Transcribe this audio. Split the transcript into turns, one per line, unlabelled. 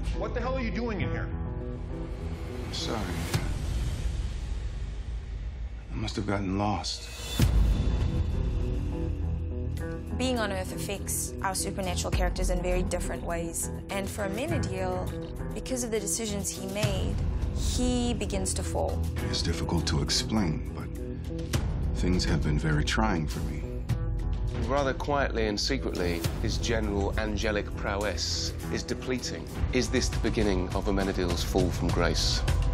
What the hell are you doing in here?
I'm sorry. I must have gotten lost.
Being on Earth affects our supernatural characters in very different ways. And for Amenadiel, because of the decisions he made, he begins to fall.
It's difficult to explain, but things have been very trying for me.
Rather quietly and secretly, his general angelic prowess is depleting. Is this the beginning of Amenadiel's fall from grace?